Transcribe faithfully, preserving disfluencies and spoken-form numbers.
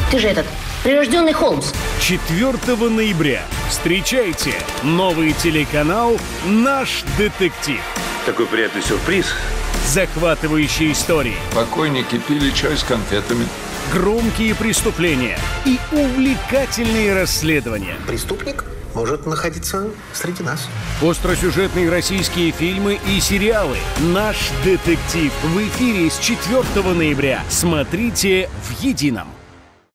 Ты же этот, прирожденный Холмс. четвёртого ноября встречайте новый телеканал «Наш детектив». Такой приятный сюрприз. Захватывающие истории, Покойники пили чай с конфетами. громкие преступления и увлекательные расследования. Преступник может находиться среди нас. Остросюжетные российские фильмы и сериалы. «Наш детектив» в эфире с четвёртого ноября. Смотрите в едином.